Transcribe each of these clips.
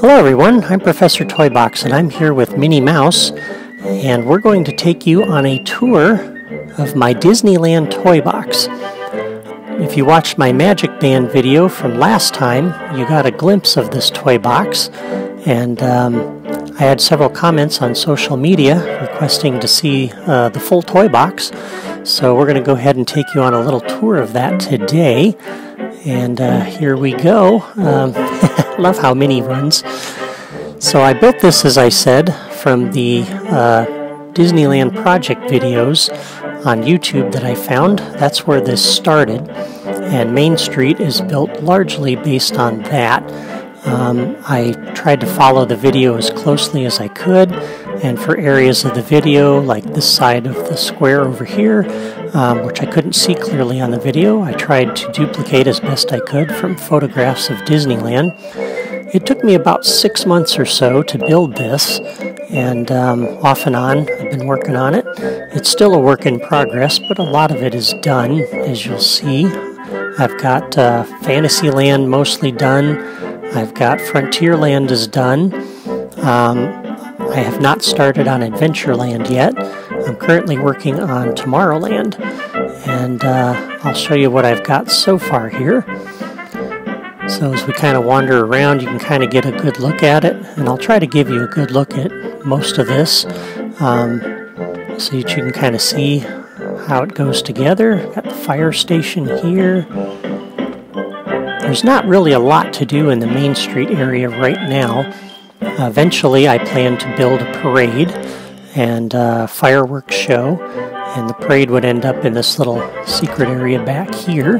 Hello everyone, I'm Professor Toybox and I'm here with Minnie Mouse, and we're going to take you on a tour of my Disneyland Toybox. If you watched my Magic Band video from last time, you got a glimpse of this Toybox, and I had several comments on social media requesting to see the full Toybox, so we're going to go ahead and take you on a little tour of that today. And here we go. Love how Minnie runs. So I built this, as I said, from the Disneyland project videos on YouTube that I found. That's where this started. And Main Street is built largely based on that. I tried to follow the video as closely as I could. And for areas of the video, like this side of the square over here, which I couldn't see clearly on the video, I tried to duplicate as best I could from photographs of Disneyland. It took me about 6 months or so to build this, and off and on I've been working on it. It's still a work in progress, but a lot of it is done, as you'll see. I've got Fantasyland mostly done. I've got Frontierland is done. I have not started on Adventureland yet. I'm currently working on Tomorrowland, and I'll show you what I've got so far here. So as we kind of wander around, you can kind of get a good look at it, and I'll try to give you a good look at most of this, so that you can kind of see how it goes together. Got the fire station here. There's not really a lot to do in the Main Street area right now. Eventually I plan to build a parade and a fireworks show, and the parade would end up in this little secret area back here.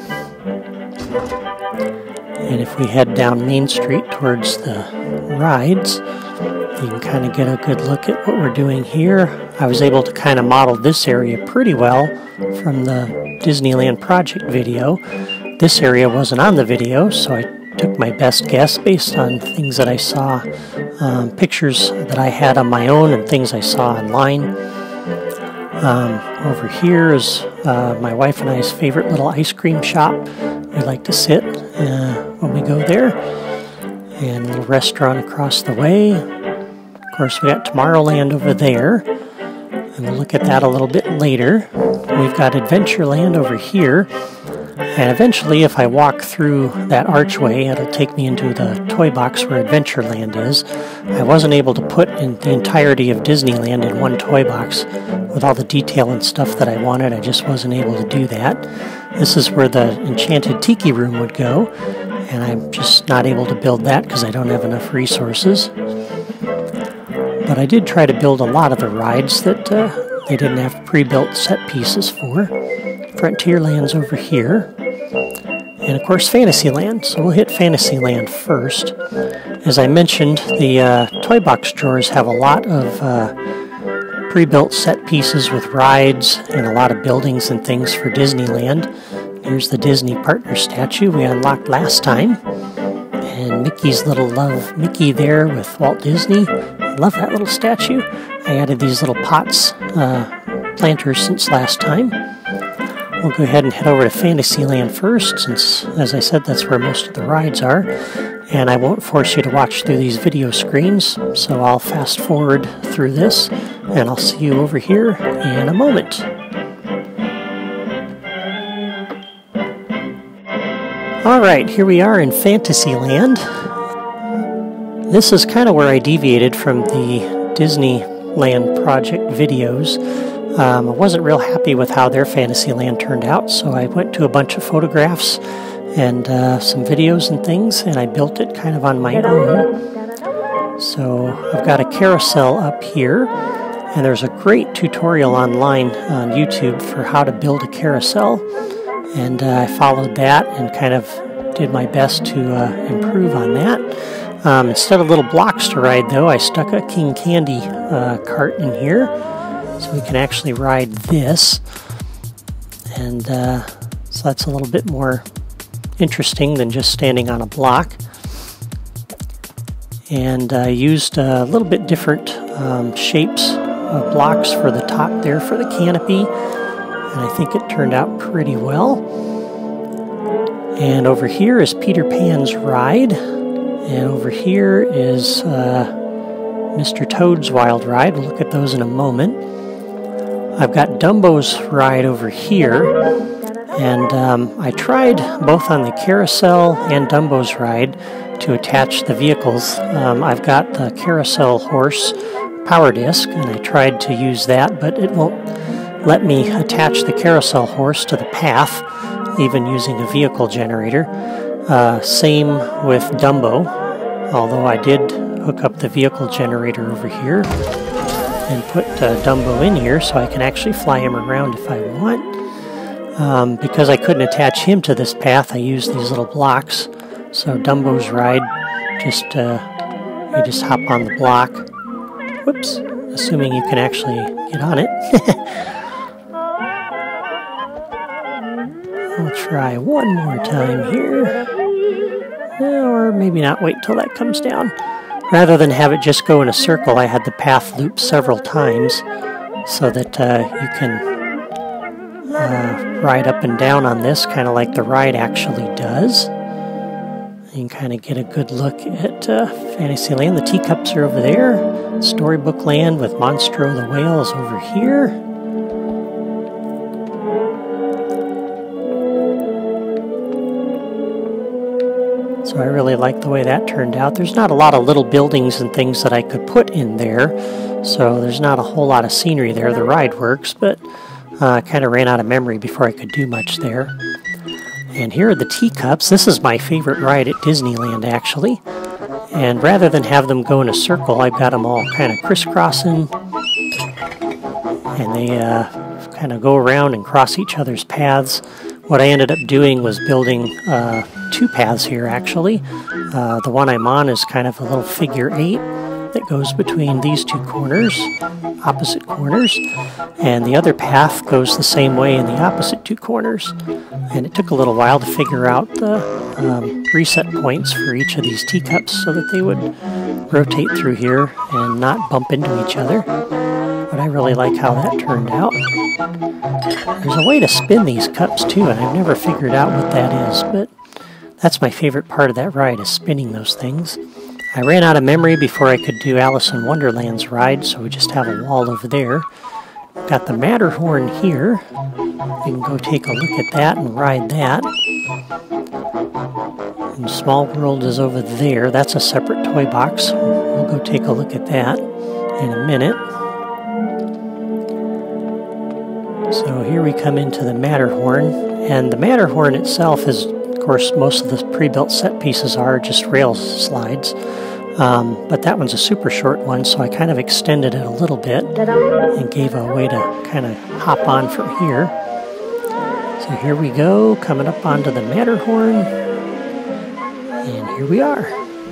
And if we head down Main Street towards the rides, you can kind of get a good look at what we're doing here. I was able to kind of model this area pretty well from the Disneyland project video. This area wasn't on the video, so I took my best guess based on things that I saw, pictures that I had on my own and things I saw online. Over here is my wife and I's favorite little ice cream shop. We like to sit when we go there. And a little restaurant across the way. Of course, we got Tomorrowland over there, and we'll look at that a little bit later. We've got Adventureland over here. And eventually, if I walk through that archway, it'll take me into the Toybox where Adventureland is. I wasn't able to put in the entirety of Disneyland in one Toybox with all the detail and stuff that I wanted. I just wasn't able to do that. This is where the Enchanted Tiki Room would go, and I'm just not able to build that because I don't have enough resources. But I did try to build a lot of the rides that they didn't have pre-built set pieces for. Frontierland's over here, and of course Fantasyland, so we'll hit Fantasyland first. As I mentioned, the Toybox drawers have a lot of pre-built set pieces with rides and a lot of buildings and things for Disneyland. Here's the Disney partner statue we unlocked last time, and Mickey's little love Mickey there with Walt Disney. I love that little statue. I added these little pots, planters since last time. We'll go ahead and head over to Fantasyland first, since, as I said, that's where most of the rides are. And I won't force you to watch through these video screens, so I'll fast forward through this, and I'll see you over here in a moment. Alright, here we are in Fantasyland. This is kind of where I deviated from the Disneyland project videos. I wasn't real happy with how their Fantasyland turned out, so I went to a bunch of photographs and some videos and things, and I built it kind of on my own. So I've got a carousel up here, and there's a great tutorial online on YouTube for how to build a carousel, and I followed that and kind of did my best to improve on that. Instead of little blocks to ride, though, I stuck a King Candy cart in here, so we can actually ride this, and so that's a little bit more interesting than just standing on a block. And I used a little bit different shapes of blocks for the top there for the canopy, and I think it turned out pretty well. And over here is Peter Pan's ride, And over here is Mr. Toad's Wild Ride. We'll look at those in a moment. I've got Dumbo's Ride over here, and I tried both on the carousel and Dumbo's Ride to attach the vehicles. I've got the carousel horse power disc, and I tried to use that, but it won't let me attach the carousel horse to the path, even using a vehicle generator. Same with Dumbo, although I did hook up the vehicle generator over here and put Dumbo in here so I can actually fly him around if I want. Because I couldn't attach him to this path, I used these little blocks. So Dumbo's Ride, you just hop on the block. Whoops, assuming you can actually get on it. I'll try one more time here. Or maybe not, wait till that comes down. Rather than have it just go in a circle, I had the path loop several times so that you can ride up and down on this, kind of like the ride actually does. You can kind of get a good look at Fantasyland. The teacups are over there. Storybook Land with Monstro the Whale is over here. So I really like the way that turned out. There's not a lot of little buildings and things that I could put in there, so there's not a whole lot of scenery there. The ride works, but I kind of ran out of memory before I could do much there. And here are the teacups. This is my favorite ride at Disneyland, actually. And rather than have them go in a circle, I've got them all kind of crisscrossing. And they kind of go around and cross each other's paths. What I ended up doing was building two paths here, actually. The one I'm on is kind of a little figure 8 that goes between these two corners, opposite corners, and the other path goes the same way in the opposite two corners. And it took a little while to figure out the reset points for each of these teacups so that they would rotate through here and not bump into each other. But I really like how that turned out. There's a way to spin these cups too, and I've never figured out what that is, but that's my favorite part of that ride, is spinning those things. I ran out of memory before I could do Alice in Wonderland's ride, so we just have a wall over there. Got the Matterhorn here. You can go take a look at that and ride that. And Small World is over there. That's a separate toy box. We'll go take a look at that in a minute. So here we come into the Matterhorn, and the Matterhorn itself is, of course, most of the pre-built set pieces are just rail slides, but that one's a super short one, so I kind of extended it a little bit and gave a way to kind of hop on from here. So here we go, coming up onto the Matterhorn, and here we are.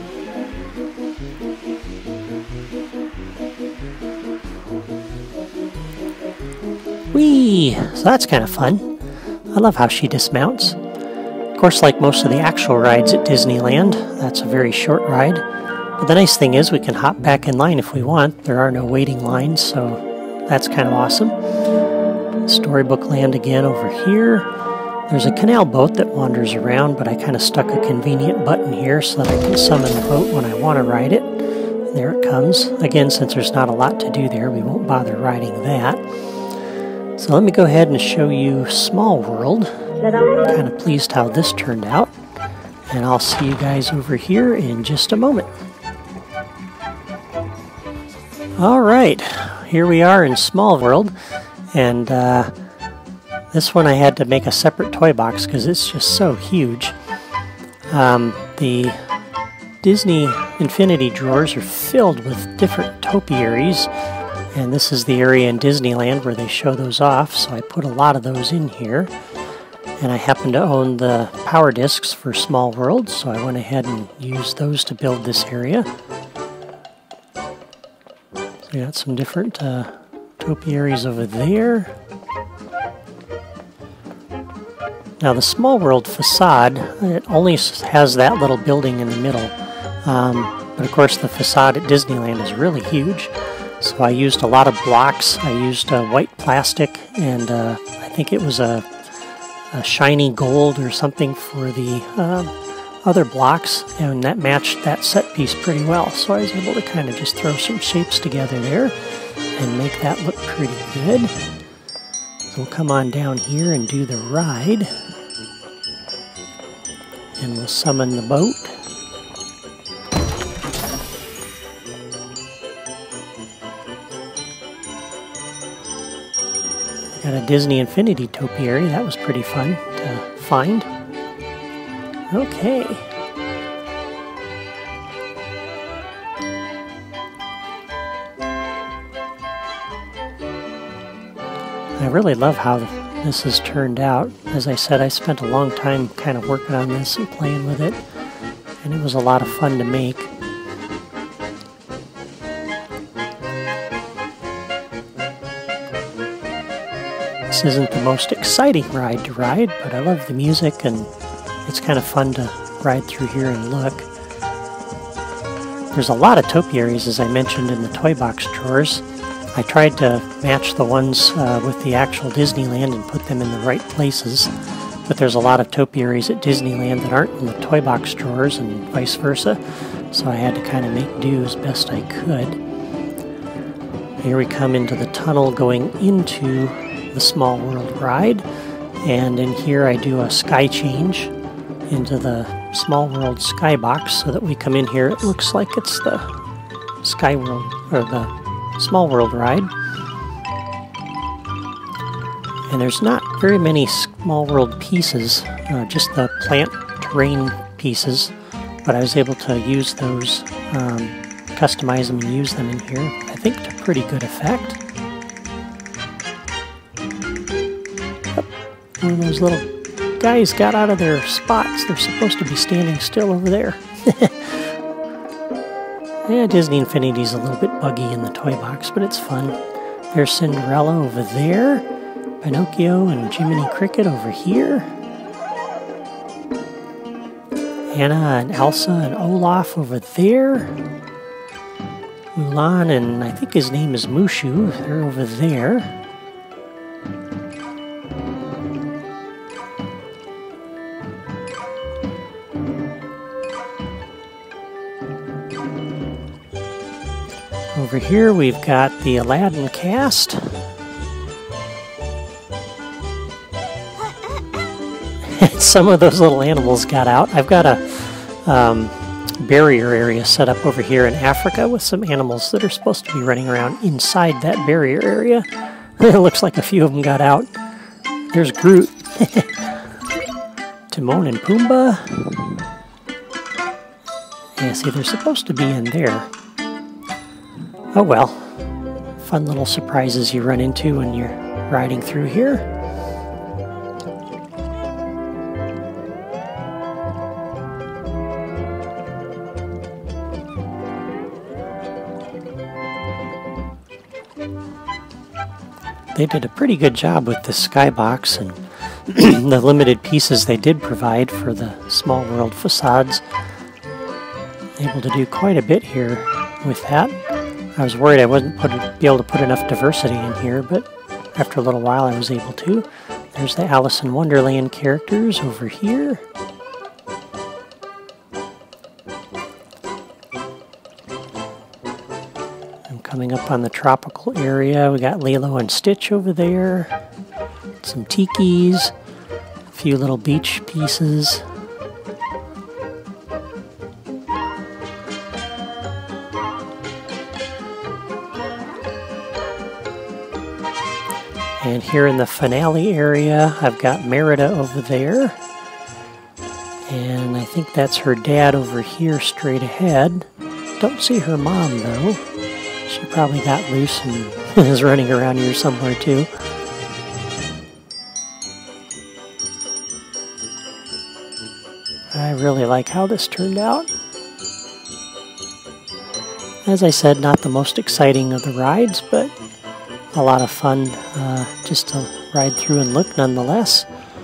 Whee! So that's kind of fun. I love how she dismounts. Of course, like most of the actual rides at Disneyland, that's a very short ride. But the nice thing is we can hop back in line if we want. There are no waiting lines, so that's kind of awesome. Storybook Land again over here. There's a canal boat that wanders around, but I kind of stuck a convenient button here so that I can summon the boat when I want to ride it. There it comes. Again, since there's not a lot to do there, we won't bother riding that. So let me go ahead and show you Small World. I'm kind of pleased how this turned out. And I'll see you guys over here in just a moment. Alright, here we are in Small World. And this one I had to make a separate toy box because it's just so huge. The Disney Infinity drawers are filled with different topiaries. And this is the area in Disneyland where they show those off, so I put a lot of those in here. And I happen to own the power discs for Small World, so I went ahead and used those to build this area. So we got some different topiaries over there. Now the Small World facade, it only has that little building in the middle. But of course the facade at Disneyland is really huge. So I used a lot of blocks. I used white plastic, and I think it was a shiny gold or something for the other blocks, and that matched that set piece pretty well. So I was able to kind of just throw some shapes together there and make that look pretty good. So we'll come on down here and do the ride. And we'll summon the boat. Got a Disney Infinity topiary. That was pretty fun to find. Okay. I really love how this has turned out. As I said, I spent a long time kind of working on this and playing with it, and it was a lot of fun to make. This isn't the most exciting ride to ride, but I love the music, and it's kind of fun to ride through here and look. There's a lot of topiaries, as I mentioned, in the Toybox drawers. I tried to match the ones with the actual Disneyland and put them in the right places, but there's a lot of topiaries at Disneyland that aren't in the Toybox drawers and vice versa, so I had to kind of make do as best I could. Here we come into the tunnel going into the Small World ride, and in here I do a sky change into the Small World skybox so that we come in here, it looks like it's the Sky World, or the Small World ride. And there's not very many Small World pieces, just the plant terrain pieces, but I was able to use those, customize them and use them in here, I think to pretty good effect. And those little guys got out of their spots. They're supposed to be standing still over there. Yeah, Disney Infinity's a little bit buggy in the toy box, but it's fun. There's Cinderella over there. Pinocchio and Jiminy Cricket over here. Anna and Elsa and Olaf over there. Mulan and I think his name is Mushu. They're over there. Over here we've got the Aladdin cast. Some of those little animals got out. I've got a barrier area set up over here in Africa with some animals that are supposed to be running around inside that barrier area. It looks like a few of them got out. There's Groot. Timon and Pumbaa. Yeah, see, they're supposed to be in there. Oh well, fun little surprises you run into when you're riding through here. They did a pretty good job with the skybox and the limited pieces they did provide for the Small World facades. Able to do quite a bit here with that. I was worried I wouldn't be able to put enough diversity in here, but after a little while I was able to. There's the Alice in Wonderland characters over here. I'm coming up on the tropical area. We got Lilo and Stitch over there. Some tikis. A few little beach pieces. And here in the finale area, I've got Merida over there. And I think that's her dad over here straight ahead. Don't see her mom, though. She probably got loose and is running around here somewhere, too. I really like how this turned out. As I said, not the most exciting of the rides, but a lot of fun just to ride through and look nonetheless.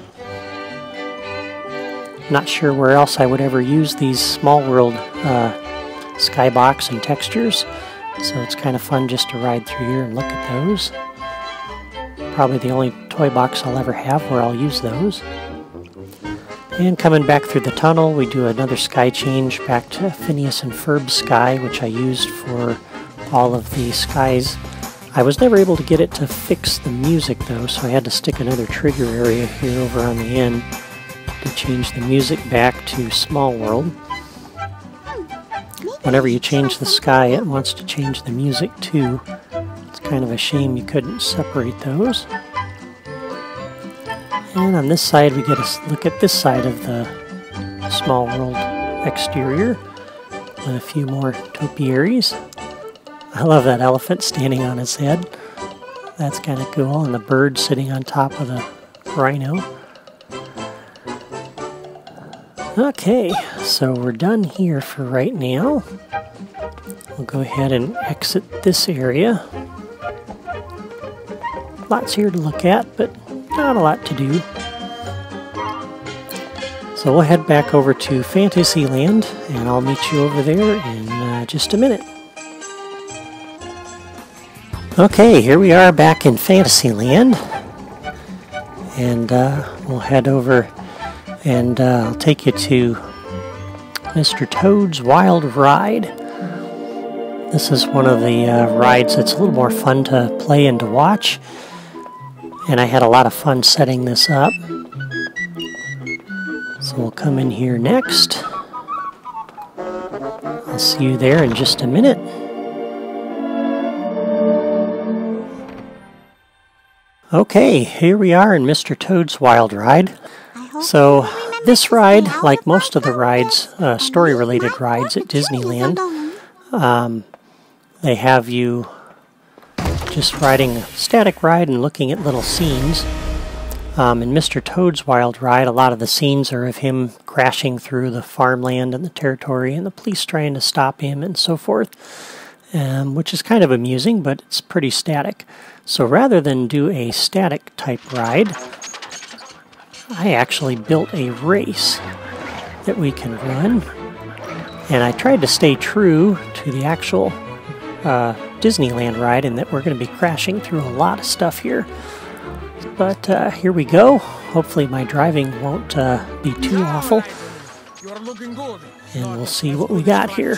Not sure where else I would ever use these Small World skybox and textures, so it's kind of fun just to ride through here and look at those. Probably the only toy box I'll ever have where I'll use those. And coming back through the tunnel, we do another sky change back to Phineas and Ferb's sky, which I used for all of the skies. I was never able to get it to fix the music though, so I had to stick another trigger area here over on the end to change the music back to Small World. Whenever you change the sky, it wants to change the music too. It's kind of a shame you couldn't separate those. And on this side, we get a look at this side of the Small World exterior with a few more topiaries. I love that elephant standing on his head. That's kind of cool. And the bird sitting on top of the rhino. Okay, so we're done here for right now. We'll go ahead and exit this area. Lots here to look at, but not a lot to do. So we'll head back over to Fantasyland, and I'll meet you over there in just a minute. Okay, here we are back in Fantasyland, and we'll head over and I'll take you to Mr. Toad's Wild Ride. This is one of the rides that's a little more fun to play and to watch, and I had a lot of fun setting this up. So we'll come in here next. I'll see you there in just a minute. Okay, here we are in Mr. Toad's Wild Ride. So this ride, like most of the rides, story-related rides at Disneyland, they have you just riding a static ride and looking at little scenes. In Mr. Toad's Wild Ride, a lot of the scenes are of him crashing through the farmland and the territory and the police trying to stop him and so forth, which is kind of amusing, but it's pretty static. So rather than do a static type ride, I actually built a race that we can run, and I tried to stay true to the actual Disneyland ride in that we're going to be crashing through a lot of stuff here. But here we go. Hopefully my driving won't be too awful, and we'll see what we got here.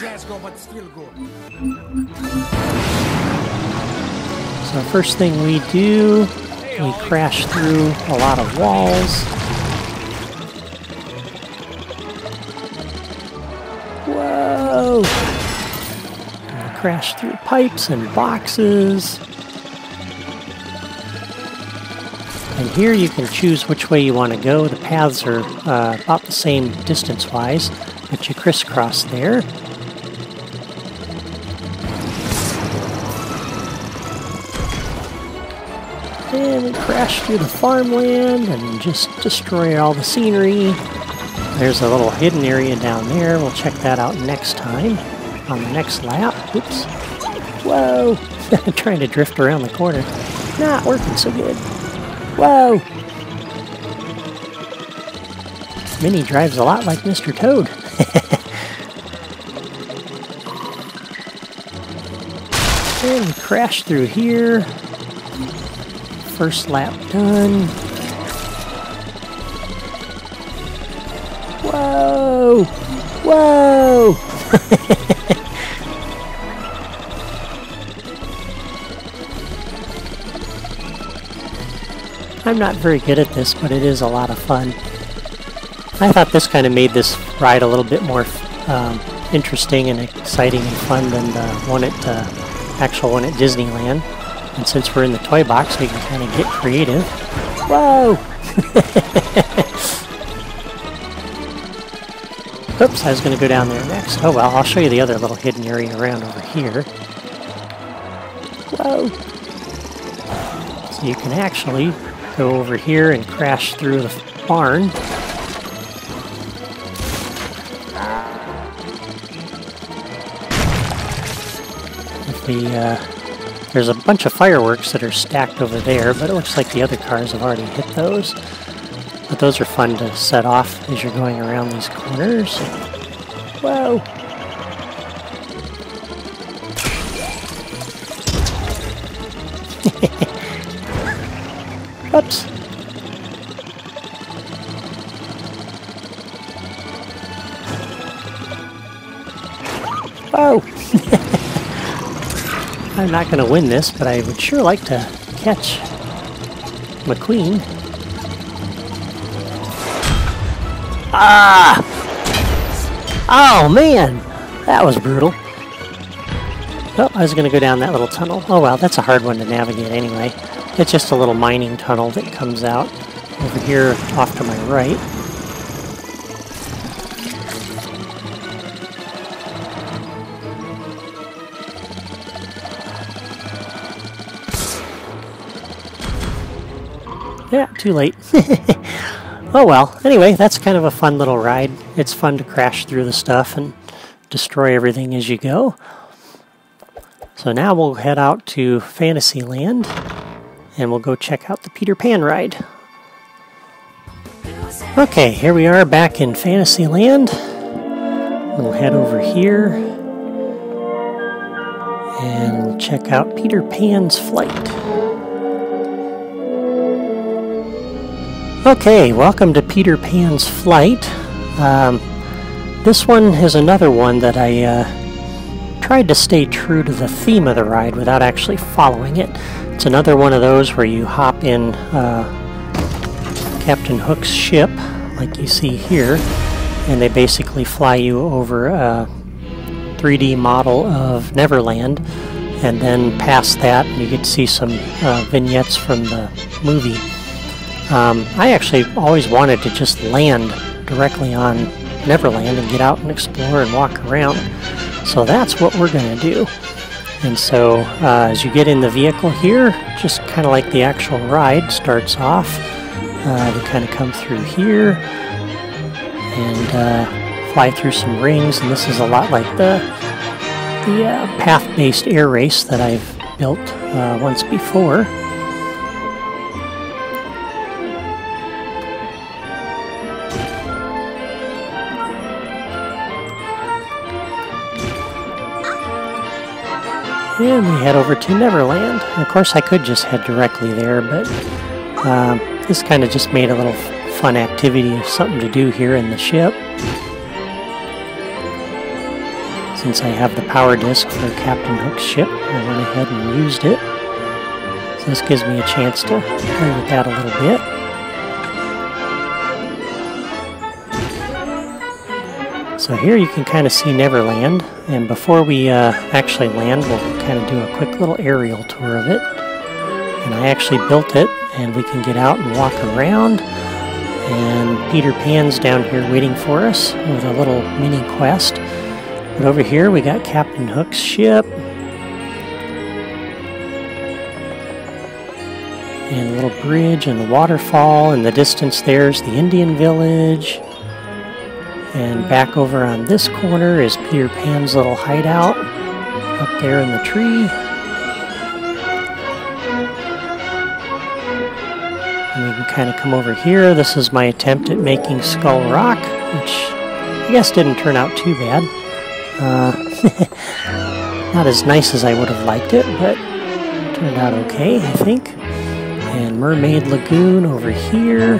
So first thing we do, we crash through a lot of walls. Whoa! And we crash through pipes and boxes. And here you can choose which way you want to go. The paths are about the same distance-wise, but you crisscross there. And we crash through the farmland and just destroy all the scenery. There's a little hidden area down there. We'll check that out next time on the next lap. Oops. Whoa! Trying to drift around the corner. Not working so good. Whoa! Minnie drives a lot like Mr. Toad. And we crash through here. First lap done. Whoa! Whoa! I'm not very good at this, but it is a lot of fun. I thought this kind of made this ride a little bit more interesting and exciting and fun than the one at actual one at Disneyland. And since we're in the Toybox, we can kind of get creative. Whoa! Oops, I was going to go down there next. Oh well, I'll show you the other little hidden area around over here. Whoa! So you can actually go over here and crash through the barn. There's a bunch of fireworks that are stacked over there, but it looks like the other cars have already hit those. But those are fun to set off as you're going around these corners. Whoa! Oops. I'm not going to win this, but I would sure like to catch McQueen. Ah! Oh, man! That was brutal. Oh, I was going to go down that little tunnel. Oh, well, that's a hard one to navigate anyway. It's just a little mining tunnel that comes out over here off to my right. Yeah, too late. Oh well, anyway, that's kind of a fun little ride. It's fun to crash through the stuff and destroy everything as you go. So now we'll head out to Fantasyland and we'll go check out the Peter Pan ride. Okay, here we are back in Fantasyland. We'll head over here and check out Peter Pan's flight. Okay, welcome to Peter Pan's flight. This one is another one that I tried to stay true to the theme of the ride without actually following it. It's another one of those where you hop in Captain Hook's ship, like you see here, and they basically fly you over a 3D model of Neverland, and then past that you get to see some vignettes from the movie. I actually always wanted to just land directly on Neverland and get out and explore and walk around. So that's what we're going to do. And so as you get in the vehicle here, just kind of like the actual ride starts off, we kind of come through here and fly through some rings. And this is a lot like the path-based air race that I've built once before. And we head over to Neverland. And of course, I could just head directly there, but this kind of just made a little fun activity, something to do here in the ship. Since I have the power disc for Captain Hook's ship, I went ahead and used it. So this gives me a chance to play with that a little bit. So here you can kind of see Neverland, and before we actually land, we'll kind of do a quick little aerial tour of it. And I actually built it, and we can get out and walk around. And Peter Pan's down here waiting for us with a little mini quest. But over here we got Captain Hook's ship. And a little bridge and the waterfall. In the distance there's the Indian village. And back over on this corner is Peter Pan's little hideout up there in the tree. And we can kind of come over here. This is my attempt at making Skull Rock, which I guess didn't turn out too bad. Not as nice as I would have liked it, but it turned out okay, I think. And Mermaid Lagoon over here.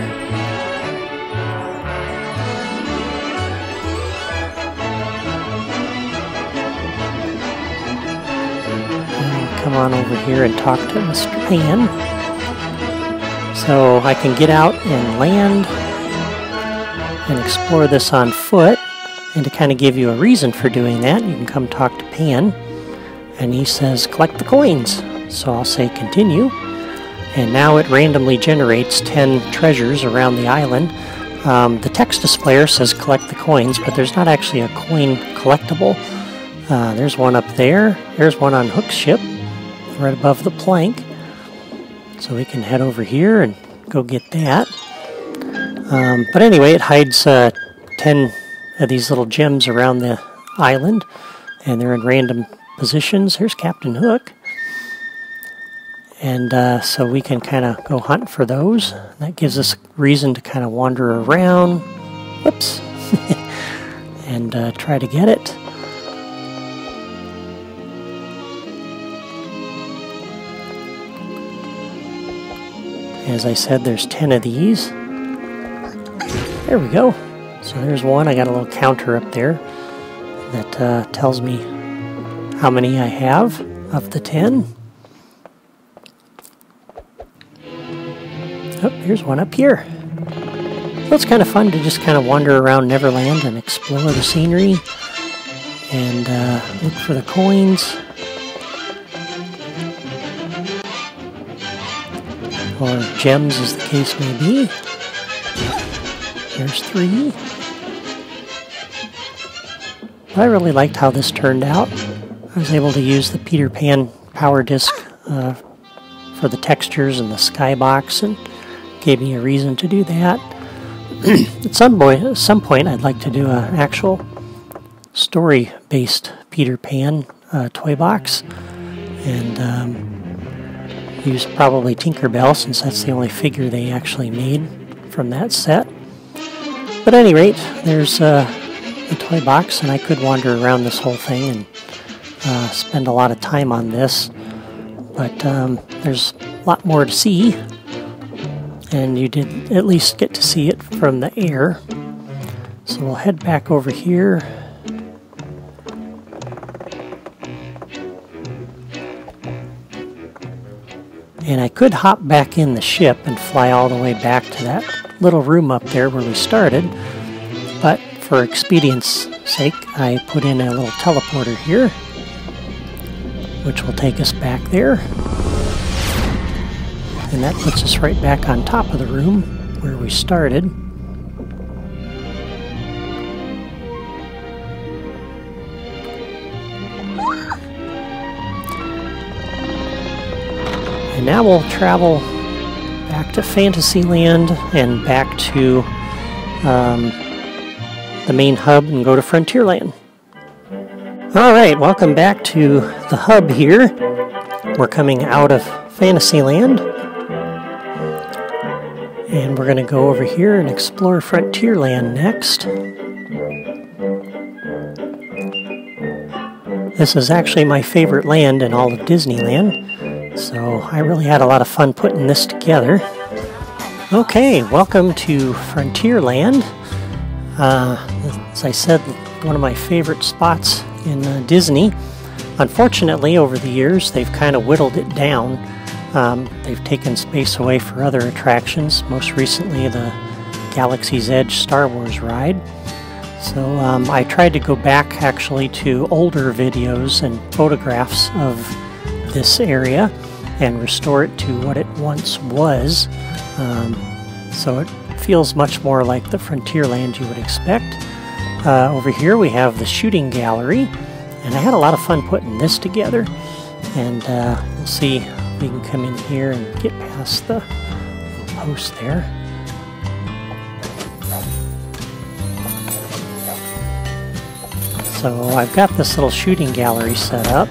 Come on over here and talk to Mr. Pan. So I can get out and land and explore this on foot. And to kind of give you a reason for doing that, you can come talk to Pan. And he says, collect the coins. So I'll say continue. And now it randomly generates 10 treasures around the island. The text displayer says collect the coins, but there's not actually a coin collectible. There's one up there. There's one on Hook's ship, right above the plank. So we can head over here and go get that. But anyway, it hides 10 of these little gems around the island, and they're in random positions. Here's Captain Hook. And so we can kind of go hunt for those. That gives us reason to kind of wander around. Whoops. And try to get it. As I said, there's 10 of these. There we go. So there's one. I got a little counter up there that tells me how many I have of the 10. Oh, here's one up here. So it's kind of fun to just kind of wander around Neverland and explore the scenery and look for the coins. Or gems, as the case may be. There's 3. I really liked how this turned out. I was able to use the Peter Pan power disc for the textures and the skybox, and gave me a reason to do that. At some point, I'd like to do an actual story-based Peter Pan toy box, and use probably Tinkerbell, since that's the only figure they actually made from that set. But at any rate, there's the toy box, and I could wander around this whole thing and spend a lot of time on this, but there's a lot more to see, and you did at least get to see it from the air. So we'll head back over here. And I could hop back in the ship and fly all the way back to that little room up there where we started, but for expedience sake, I put in a little teleporter here, which will take us back there. And that puts us right back on top of the room where we started. And now we'll travel back to Fantasyland and back to the main hub and go to Frontierland. Alright, welcome back to the hub here. We're coming out of Fantasyland, and we're going to go over here and explore Frontierland next. This is actually my favorite land in all of Disneyland, so I really had a lot of fun putting this together. Okay, welcome to Frontierland. As I said, one of my favorite spots in Disney. Unfortunately, over the years, they've kind of whittled it down. They've taken space away for other attractions, most recently the Galaxy's Edge Star Wars ride. So I tried to go back actually to older videos and photographs of this area and restore it to what it once was. So it feels much more like the Frontierland you would expect. Over here we have the shooting gallery, and I had a lot of fun putting this together. And we'll see if we can come in here and get past the post there. So I've got this little shooting gallery set up.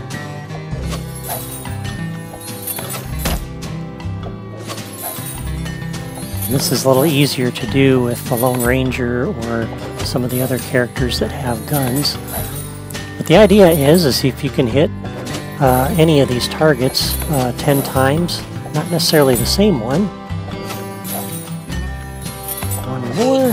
This is a little easier to do with the Lone Ranger or some of the other characters that have guns. But the idea is if you can hit any of these targets 10 times, not necessarily the same one. One more.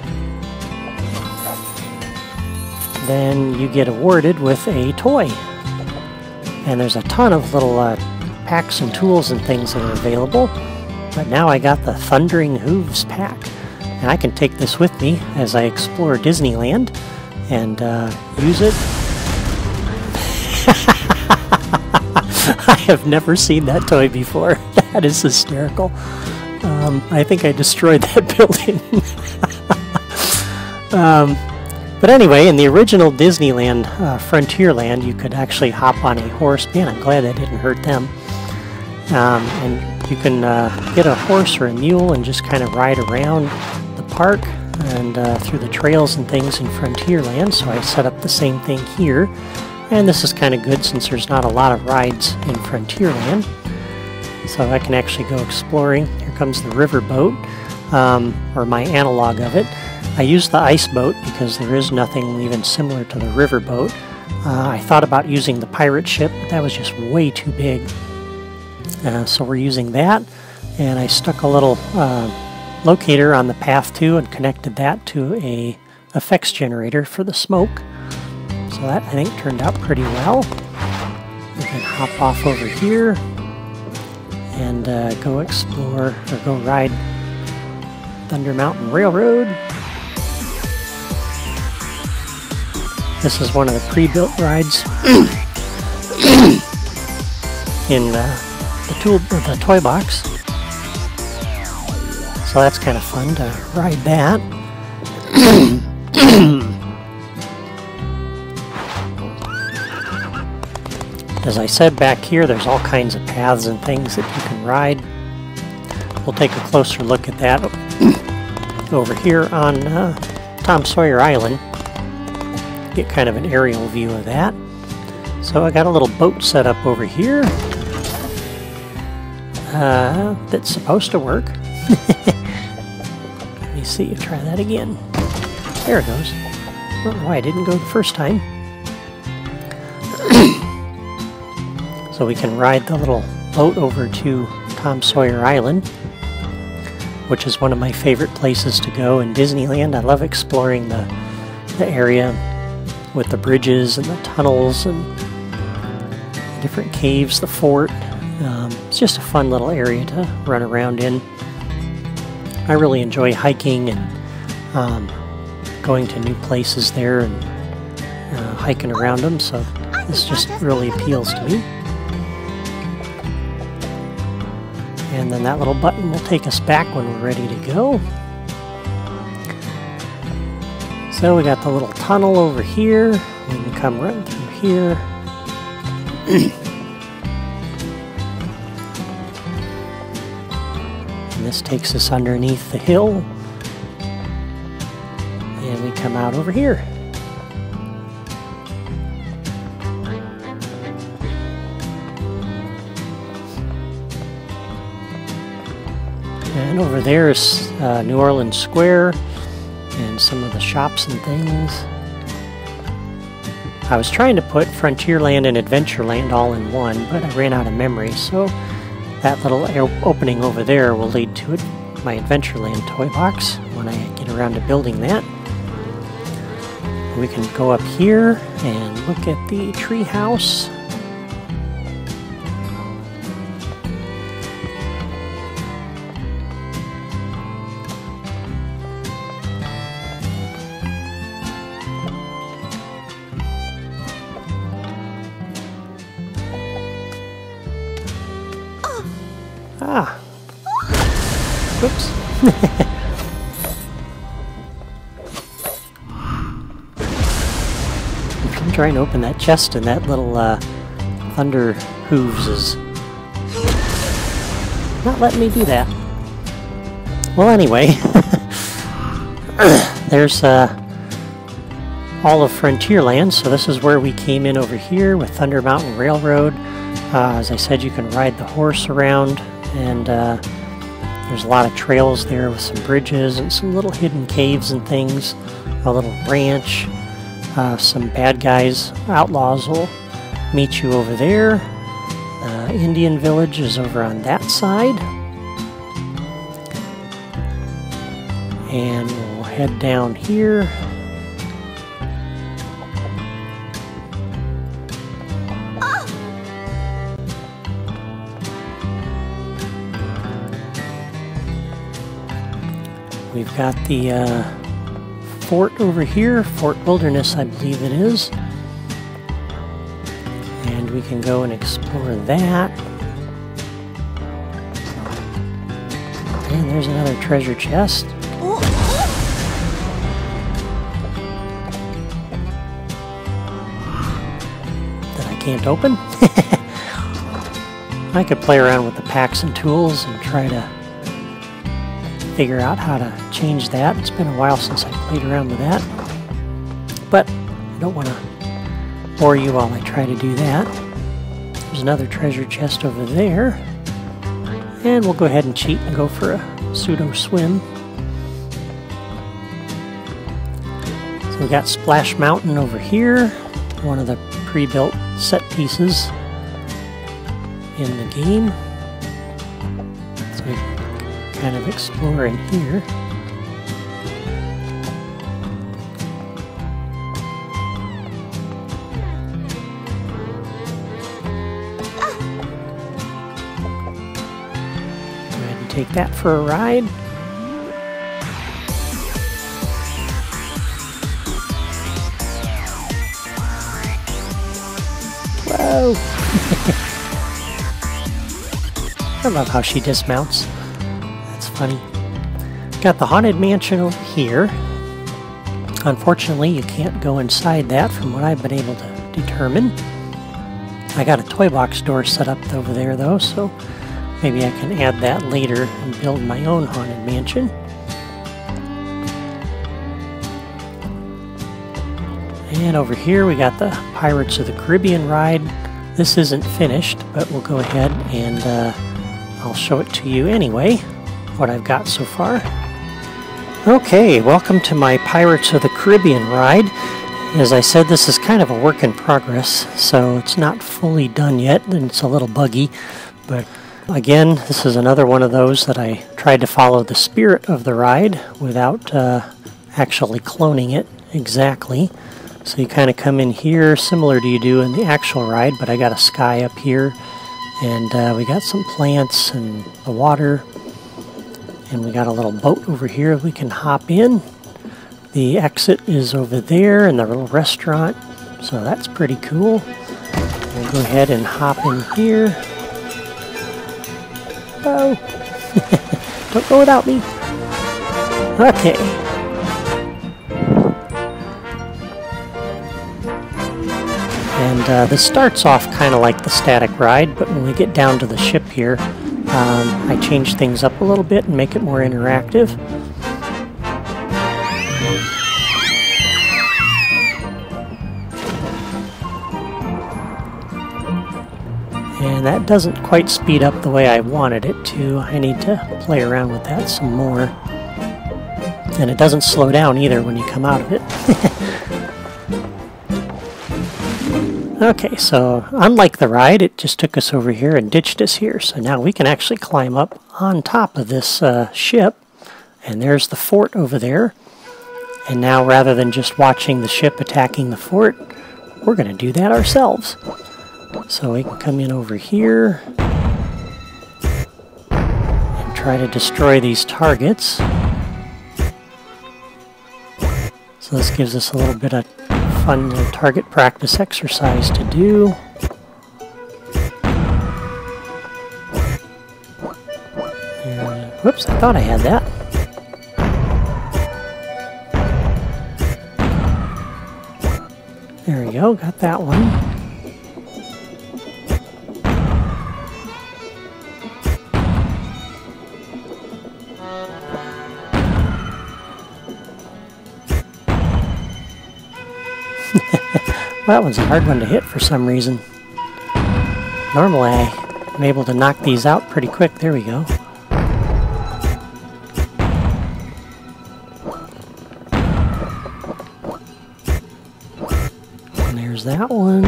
Then you get awarded with a toy. And there's a ton of little packs and tools and things that are available. But now I got the Thundering Hooves pack, and I can take this with me as I explore Disneyland and use it. I have never seen that toy before. That is hysterical. I think I destroyed that building. But anyway, in the original Disneyland Frontierland, you could actually hop on a horse. Man, I'm glad that didn't hurt them. And you can get a horse or a mule and just kind of ride around the park and through the trails and things in Frontierland. So I set up the same thing here. And this is kind of good since there's not a lot of rides in Frontierland. So I can actually go exploring. Here comes the river boat, or my analog of it. I used the ice boat because there is nothing even similar to the river boat. I thought about using the pirate ship, but that was just way too big. So we're using that, and I stuck a little locator on the path too and connected that to a effects generator for the smoke. So that I think turned out pretty well. We can hop off over here and go explore or go ride Thunder Mountain Railroad. This is one of the pre-built rides in the Toybox. So that's kind of fun to ride that. As I said, back here there's all kinds of paths and things that you can ride. We'll take a closer look at that over here on Tom Sawyer Island. Get kind of an aerial view of that. So I got a little boat set up over here that's supposed to work. Let me see, try that again. There it goes. I don't know why it didn't go the first time. So we can ride the little boat over to Tom Sawyer Island, which is one of my favorite places to go in Disneyland. I love exploring the area with the bridges and the tunnels and the different caves, the fort. It's just a fun little area to run around in. I really enjoy hiking and going to new places there and hiking around them, so this just really appeals to me. And then that little button will take us back when we're ready to go. So we got the little tunnel over here. We can come right through here. And this takes us underneath the hill. And we come out over here. And over there is New Orleans Square and some of the shops and things. I was trying to put Frontierland and Adventureland all in one, but I ran out of memory, so that little opening over there will lead to my Adventureland toy box when I get around to building that. We can go up here and look at the tree house. Ah. Oops. I'm trying to open that chest and that little thunder hooves is not letting me do that. Well, anyway, there's all of Frontierland, so this is where we came in over here with Thunder Mountain Railroad. As I said, you can ride the horse around, and there's a lot of trails there with some bridges and some little hidden caves and things, a little ranch. Some bad guys, outlaws, will meet you over there. Indian Village is over on that side. And we'll head down here. We've got the fort over here, Fort Wilderness I believe it is. And we can go and explore that. And there's another treasure chest. That I can't open. I could play around with the packs and tools and try to figure out how to change that. It's been a while since I played around with that, but I don't want to bore you while I try to do that. There's another treasure chest over there, and we'll go ahead and cheat and go for a pseudo swim. So we got Splash Mountain over here, one of the pre-built set pieces in the game. So we can kind of explore in here. take that for a ride. Whoa! I love how she dismounts. That's funny. Got the Haunted Mansion over here. Unfortunately, you can't go inside that from what I've been able to determine. I got a Toybox door set up over there though, so maybe I can add that later and build my own Haunted Mansion. And over here we got the Pirates of the Caribbean ride. This isn't finished, but we'll go ahead and I'll show it to you anyway, what I've got so far. Okay, welcome to my Pirates of the Caribbean ride. As I said, this is kind of a work in progress, so it's not fully done yet, and it's a little buggy. But again, this is another one of those that I tried to follow the spirit of the ride without actually cloning it exactly. So you kind of come in here, similar to you do in the actual ride, but I got a sky up here, and we got some plants and the water, and we got a little boat over here we can hop in. The exit is over there in the little restaurant, so that's pretty cool. We'll go ahead and hop in here. Oh! Don't go without me. Okay. And this starts off kind of like the static ride, but when we get down to the ship here, I change things up a little bit and make it more interactive. And that doesn't quite speed up the way I wanted it to. I need to play around with that some more. And it doesn't slow down either when you come out of it. Okay, so unlike the ride, it just took us over here and ditched us here. So now we can actually climb up on top of this ship. And there's the fort over there. And now rather than just watching the ship attacking the fort, we're going to do that ourselves. So we can come in over here and try to destroy these targets. So this gives us a little bit of fun target practice exercise to do. And, whoops, I thought I had that. There we go, got that one. That one's a hard one to hit for some reason. Normally I'm able to knock these out pretty quick. There we go. And there's that one.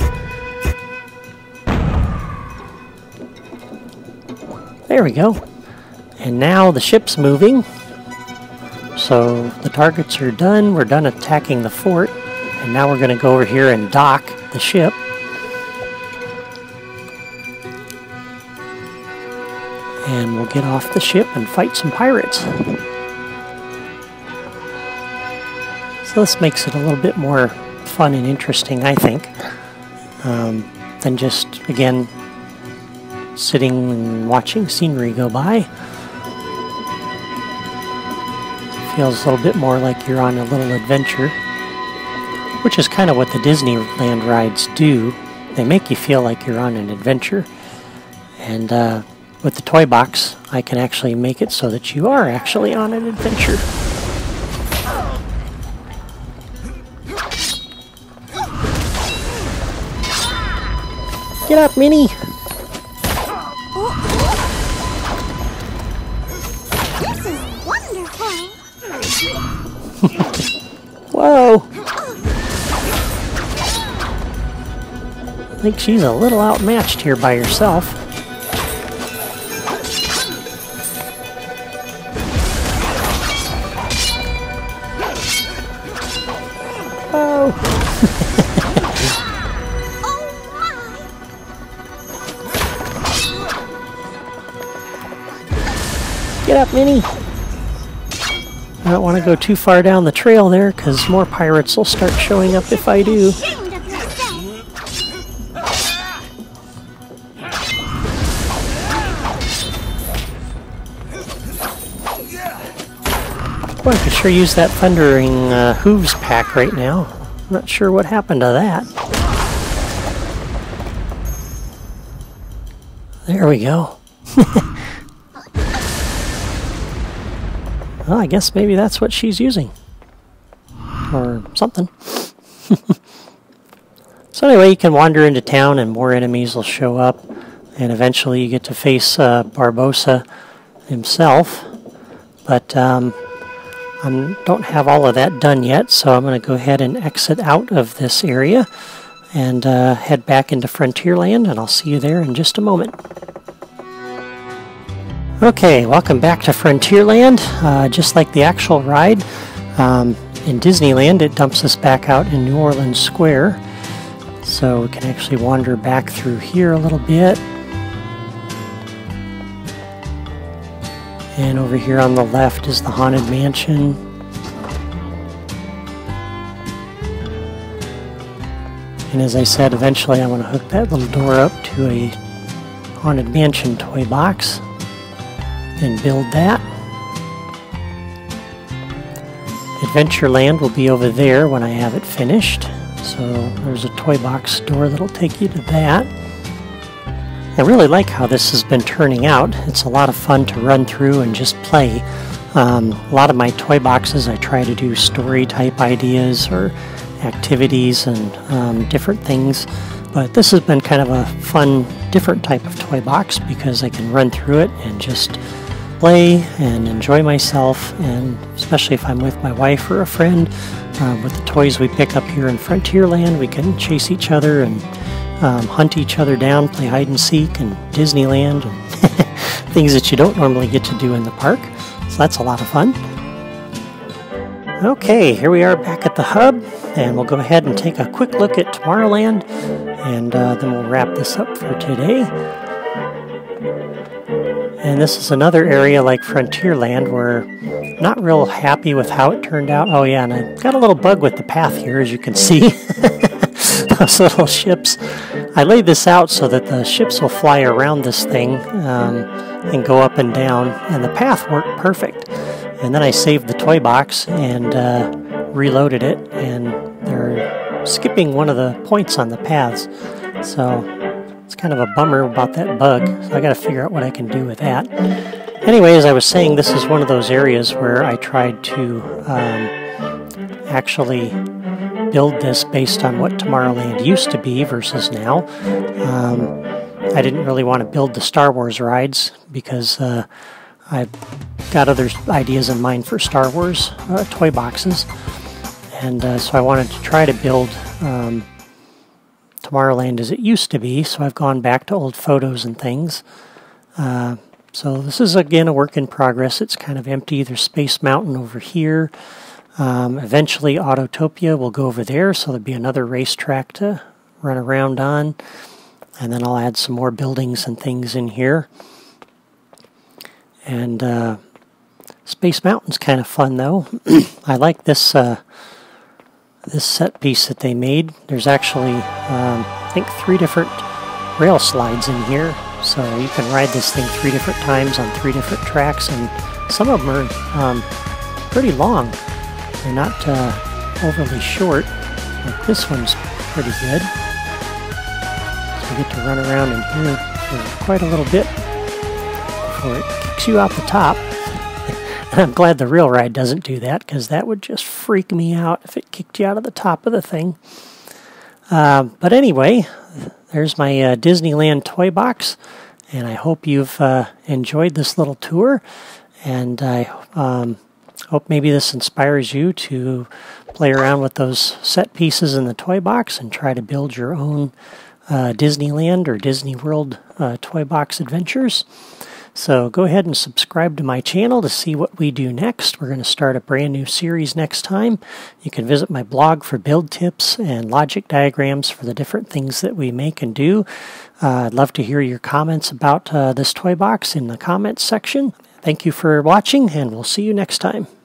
There we go. And now the ship's moving. So the targets are done. We're done attacking the fort. And now we're going to go over here and dock the ship. And we'll get off the ship and fight some pirates. So this makes it a little bit more fun and interesting, I think, than just, again, sitting and watching scenery go by. It feels a little bit more like you're on a little adventure. Which is kind of what the Disneyland rides do. They make you feel like you're on an adventure. And with the Toybox, I can actually make it so that you are actually on an adventure. Get up, Minnie! This is wonderful! Whoa! I think she's a little outmatched here by herself. Oh! Get up, Minnie! I don't want to go too far down the trail there, because more pirates will start showing up if I do. Ashamed of yourself. Boy, I could sure use that thundering hooves pack right now. I'm not sure what happened to that. There we go. Well, I guess maybe that's what she's using. Or something. So anyway, you can wander into town and more enemies will show up. And eventually you get to face Barbossa himself. But I don't have all of that done yet, so I'm going to go ahead and exit out of this area and head back into Frontierland, and I'll see you there in just a moment. Okay, welcome back to Frontierland. Just like the actual ride, in Disneyland it dumps us back out in New Orleans Square. So we can actually wander back through here a little bit. And over here on the left is the Haunted Mansion. And as I said, eventually I want to hook that little door up to a Haunted Mansion toy box and build that. Adventureland will be over there when I have it finished. So there's a toy box door that'll take you to that. I really like how this has been turning out. It's a lot of fun to run through and just play. A lot of my toy boxes I try to do story type ideas or activities and different things. But this has been kind of a fun, different type of toy box because I can run through it and just play and enjoy myself, and especially if I'm with my wife or a friend. With the toys we pick up here in Frontierland, we can chase each other and hunt each other down, play hide and seek, and Disneyland, and things that you don't normally get to do in the park. So that's a lot of fun. Okay, here we are back at the hub, and we'll go ahead and take a quick look at Tomorrowland, and then we'll wrap this up for today. And this is another area like Frontierland where I'm not real happy with how it turned out. Oh yeah, and I got a little bug with the path here, as you can see. Those little ships. I laid this out so that the ships will fly around this thing and go up and down, and the path worked perfect. And then I saved the toy box and reloaded it, and they're skipping one of the points on the paths. So it's kind of a bummer about that bug, so I got to figure out what I can do with that. Anyway, as I was saying, this is one of those areas where I tried to actually build this based on what Tomorrowland used to be versus now. I didn't really want to build the Star Wars rides because I've got other ideas in mind for Star Wars toy boxes. And so I wanted to try to build Tomorrowland as it used to be, so I've gone back to old photos and things. So this is again a work in progress. It's kind of empty. There's Space Mountain over here. Eventually Autotopia will go over there, so there'll be another racetrack to run around on. And then I'll add some more buildings and things in here. And Space Mountain's kind of fun though. I like this this set piece that they made. There's actually I think 3 different rail slides in here, so you can ride this thing 3 different times on 3 different tracks, and some of them are pretty long. They're not overly short. Like this one's pretty good. So you get to run around in here for quite a little bit before it kicks you out the top. And I'm glad the rail ride doesn't do that, because that would just freak me out if it kicked you out of the top of the thing. But anyway, there's my Disneyland toy box, and I hope you've enjoyed this little tour, and I hope maybe this inspires you to play around with those set pieces in the toy box and try to build your own Disneyland or Disney World toy box adventures. So go ahead and subscribe to my channel to see what we do next. We're going to start a brand new series next time. You can visit my blog for build tips and logic diagrams for the different things that we make and do. I'd love to hear your comments about this toy box in the comments section. Thank you for watching, and we'll see you next time.